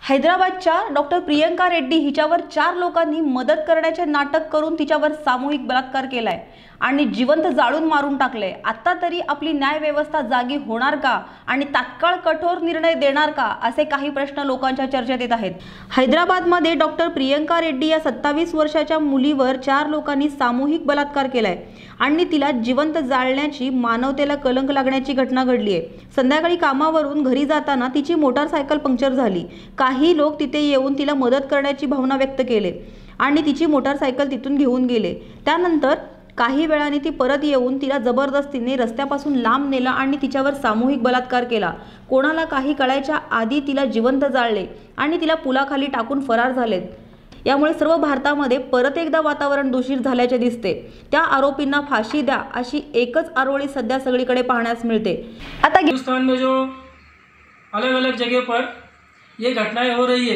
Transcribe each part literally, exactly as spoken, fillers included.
हैदराबादच्या डॉक्टर प्रियंका रेड्डी हिच्यावर चार लोकांनी मदत करण्याचे नाटक करून तिच्यावर सामूहिक बलात्कार केलाय आणि जिवंत जाळून मारून टाकले। आता तरी आपली न्याय व्यवस्था जागी होणार का आणि तात्काळ कठोर निर्णय देणार का असे काही प्रश्न लोकांच्या चर्चेत येत आहेत। हैदराबादमध्ये डॉक्टर प्रियंका रेड्डी या सत्तावीस वर्षाच्या मुलीवर चार लोकांनी सामूहिक बलात्कार केलाय आणि तिला जिवंत जाळण्याची मानवतेला कलंक लागण्याची घटना घडली आहे। संध्याकाळी कामावरून घरी जाताना तिची मोटारसायकल पंक्चर झाली। काही लोक तिथे येऊन तिला मदत करण्याची भावना व्यक्त केली आणि तिची मोटारसायकल तिथून घेऊन गेले। त्यानंतर काही वेळाने ती परत येऊन तिला जबरदस्तीने रस्त्यापासून लांब नेला आणि तिच्यावर सामूहिक बलात्कार केला। कोणाला काही कळायच्या आधी तिला जिवंत जाळले आणि तिला पुलाखाली टाकून फरार झालेत। यामुळे सर्व भारतामध्ये परत एकदा वातावरण दूषित झाल्याचे दिसते। त्या आरोपींना फाशी द्या अशी एकच आरोळी सध्या सगळीकडे पाहण्यास मिळते। आता हिंदुस्तान में जो अलग अलग जगह पर ये घटनाएं हो रही है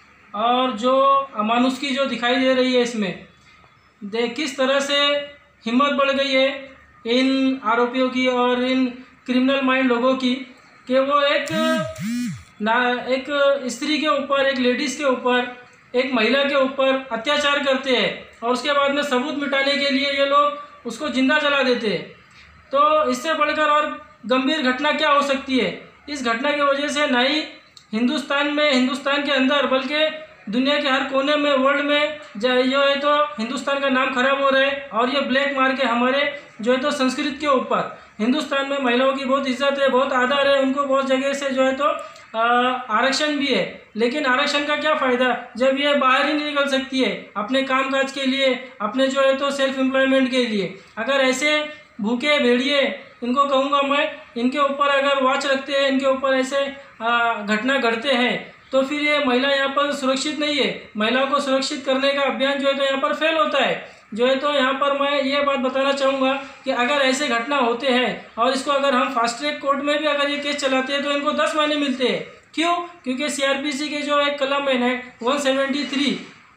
और जो अमानुषी जो दिखाई दे रही है, इसमें दे किस तरह से हिम्मत बढ़ गई है इन आरोपियों की और इन क्रिमिनल माइंड लोगों की कि वो एक ना एक स्त्री के ऊपर, एक लेडीज़ के ऊपर, एक महिला के ऊपर अत्याचार करते हैं और उसके बाद में सबूत मिटाने के लिए ये लोग उसको जिंदा जला देते हैं। तो इससे बढ़कर और गंभीर घटना क्या हो सकती है? इस घटना की वजह से ना ही हिंदुस्तान में, हिंदुस्तान के अंदर, बल्कि दुनिया के हर कोने में, वर्ल्ड में जो है तो हिंदुस्तान का नाम खराब हो रहा है और ये ब्लैक मार के हमारे जो है तो संस्कृति के ऊपर, हिंदुस्तान में महिलाओं की बहुत इज्जत है, बहुत आदर है, उनको बहुत जगह से जो है तो आरक्षण भी है। लेकिन आरक्षण का क्या फ़ायदा जब ये बाहर ही नहीं निकल सकती है अपने कामकाज के लिए, अपने जो है तो सेल्फ एम्प्लॉयमेंट के लिए। अगर ऐसे भूखे भेड़िए, इनको कहूँगा मैं, इनके ऊपर अगर वॉच रखते हैं, इनके ऊपर ऐसे घटना घटते हैं तो फिर ये महिला यहाँ पर सुरक्षित नहीं है। महिलाओं को सुरक्षित करने का अभियान जो है तो यहाँ पर फेल होता है। जो है तो यहाँ पर मैं ये बात बताना चाहूँगा कि अगर ऐसे घटना होते हैं और इसको अगर हम फास्ट ट्रैक कोर्ट में भी अगर ये केस चलाते हैं तो इनको दस महीने मिलते हैं। क्यों? क्योंकि सीआरपीसी के जो एक कलम है one seventy three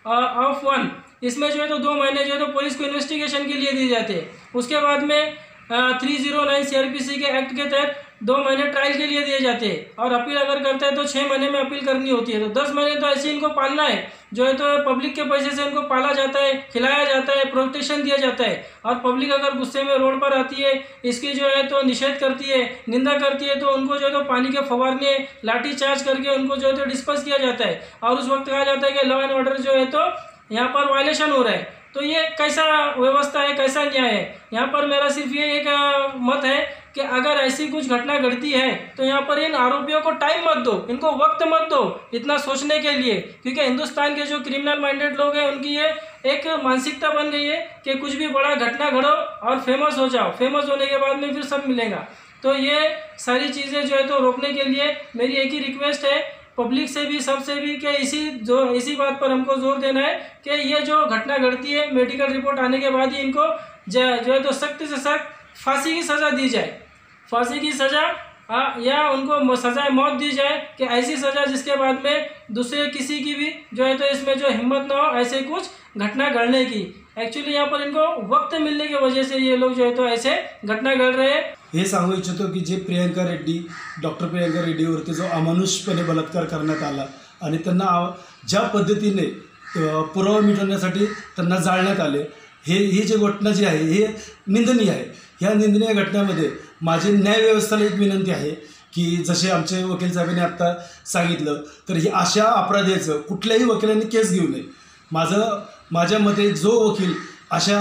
of one, इसमें जो है तो दो महीने जो है तो पुलिस को इन्वेस्टिगेशन के लिए दिए जाते हैं। उसके बाद में थ्री जीरो नाइन सीआरपीसी के एक्ट के तहत दो महीने ट्रायल के लिए दिए जाते हैं और अपील अगर करते हैं तो छः महीने में अपील करनी होती है। तो दस महीने तो ऐसे इनको पालना है, जो है तो पब्लिक के पैसे से इनको पाला जाता है, खिलाया जाता है, प्रोटेक्शन दिया जाता है। और पब्लिक अगर गुस्से में रोड पर आती है, इसकी जो है तो निषेध करती है, निंदा करती है, तो उनको जो है तो पानी के फवारने, लाठी चार्ज करके उनको जो है तो डिस्पर्स किया जाता है और उस वक्त कहा जाता है कि लॉ एंड ऑर्डर जो है तो यहाँ पर वायलेशन हो रहा है। तो ये कैसा व्यवस्था है, कैसा न्याय है? यहाँ पर मेरा सिर्फ ये एक मत है कि अगर ऐसी कुछ घटना घटती है तो यहाँ पर इन आरोपियों को टाइम मत दो, इनको वक्त मत दो इतना सोचने के लिए, क्योंकि हिंदुस्तान के जो क्रिमिनल माइंडेड लोग हैं उनकी ये एक मानसिकता बन गई है कि कुछ भी बड़ा घटना घटो और फेमस हो जाओ, फेमस होने के बाद में फिर सब मिलेगा। तो ये सारी चीज़ें जो है तो रोकने के लिए मेरी एक ही रिक्वेस्ट है पब्लिक से भी, सबसे भी, कि इसी जो इसी बात पर हमको जोर देना है कि ये जो घटना घटती है मेडिकल रिपोर्ट आने के बाद ही इनको जो है तो सख्त से सख्त फांसी की सज़ा दी जाए, फांसी की सज़ा या उनको सज़ा मौत दी जाए कि ऐसी सज़ा जिसके बाद में दूसरे किसी की भी जो है तो इसमें जो हिम्मत ना हो ऐसे कुछ घटना घटने की। एक्चुअली यहाँ पर इनको वक्त मिलने की वजह से ये लोग जो है तो ऐसे घटना घट रहे हैं। हे सांगू इच्छितो की जे प्रियंका रेड्डी, डॉक्टर प्रियंका रेड्डीवरती जो अमानुषपणे बलात्कार करण्यात आला आणि त्यांना ज्या पद्धतीने पुरावा मिटवण्यासाठी त्यांना जाळण्यात आले, हे ही जी घटना जी आहे हे निंदनीय आहे। ह्या निंदनीय घटनेमध्ये माझी न्याय व्यवस्थेला एक विनंती आहे की जसे आमचे वकील साहेबांनी आत्ता सांगितलं तर ही अशा अपराध्याचं कुठल्याही वकिलांनी केस घेऊ नये। माझं माझ्या मते जो वकील अशा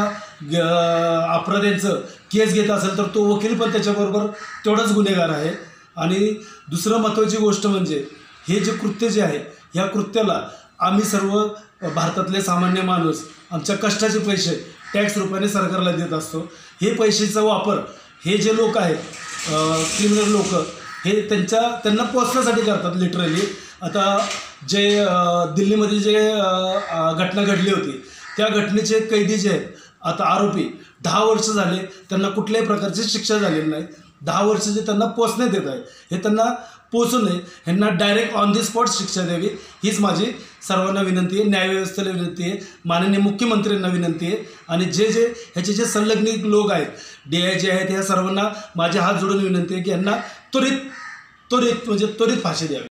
अपराध्यांचं केस घेत असेल तर तो वकील पण त्याच्याबरोबर तेवढाच गुन्हेगार आहे। आणि दुसरं महत्त्वाची गोष्ट म्हणजे हे जे कृत्य जे आहे ह्या कृत्याला आम्ही सर्व भारतातले सामान्य माणूस आमच्या कष्टाचे पैसे टॅक्स रूपाने सरकारला देत असतो। हे पैशाचा वापर हे जे लोक आहेत क्रिमिनल लोक हे त्यांच्या त्यांना पोचण्यासाठी करतात लिटरली। आता जे दिल्लीमध्ये जे घटना घडली होती त्या घटनेचे कैदी जे आहेत आता आरोपी दहा वर्ष झाले त्यांना कुठल्याही प्रकारची शिक्षा झालेली नाही। दहा वर्ष जे त्यांना पोचण्यात येत आहे हे त्यांना पोचू नये, ह्यांना डायरेक्ट ऑन दी स्पॉट शिक्षा द्यावी हीच माझी सर्वांना विनंती आहे, न्यायव्यवस्थेला विनंती आहे, माननीय मुख्यमंत्र्यांना विनंती आहे आणि जे जे ह्याचे जे संलग्नित लोक आहेत, डी आय जे आहेत, ह्या सर्वांना माझे हात जोडून विनंती आहे की यांना त्वरित त्वरित म्हणजे त्वरित फाशी द्यावी।